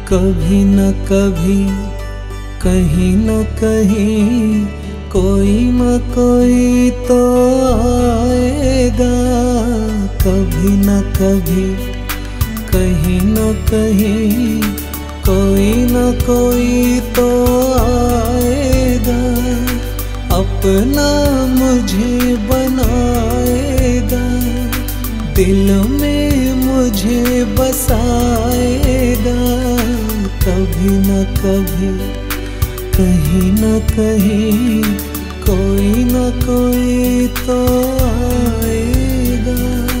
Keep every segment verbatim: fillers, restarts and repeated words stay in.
कभी न कभी कहीं न कहीं कोई न कोई तो आएगा। कभी न कभी कहीं न कहीं कोई न कोई तो आएगा। अपना मुझे बनाएगा, दिल में मुझे बसाएगा। कभी न कभी कहीं न कहीं कोई न कोई तो आएगा।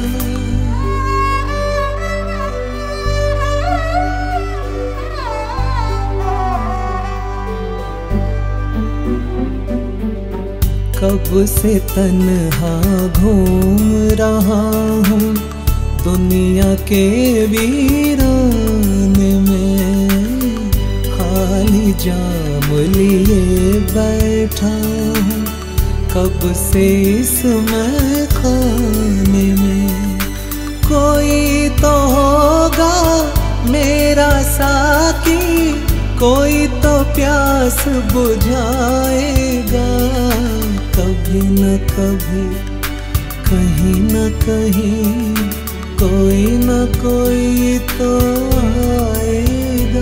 कब से तन्हा घूम रहा हूँ दुनिया के वीराने में, खाली जाम लिए बैठा हूँ कब से इसमें खाने में। कोई तो होगा मेरा साकी, कोई तो प्यास बुझाएगा। कभी न कभी कहीं न कहीं कोई न कोई तो आएगा।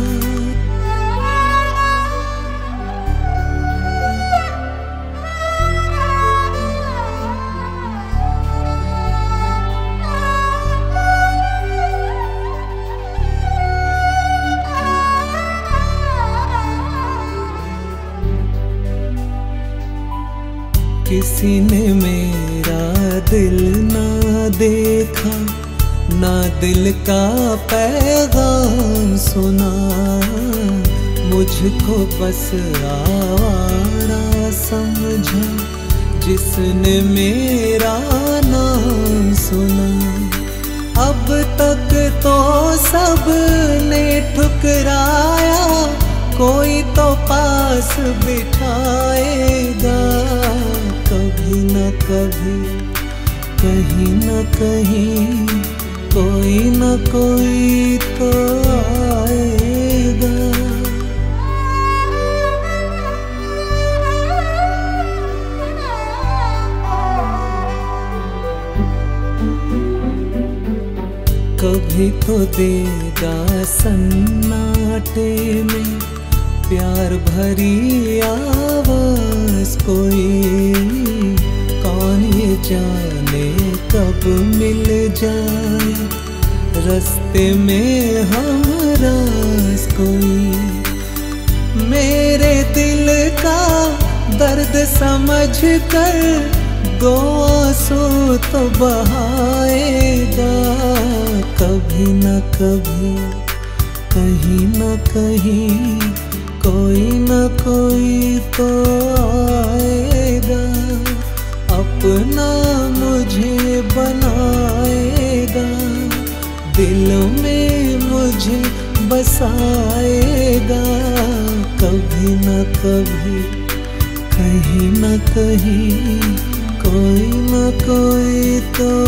किसी ने मेरा दिल ना देखा, ना दिल का पैगाम सुना। मुझको बस आवारा समझा जिसने मेरा नाम सुना। अब तक तो सब ने ठुकराया, कोई तो पास बिठाएगा। कभी न कभी कहीं न कहीं कोई न कोई तो आएगा। कभी तो देगा सन्नाटे में प्यार भरी आवाज कोई। कौन ये जाने कब मिल जाए रास्ते में हमराज कोई। मेरे दिल का दर्द समझ कर दो आंसू तो बहाएगा। कभी न कभी कहीं न कहीं कोई न कोई तो आएगा। अपना मुझे बनाएगा, दिल में मुझे बसाएगा। कभी न कभी कहीं न कहीं कोई न कोई तो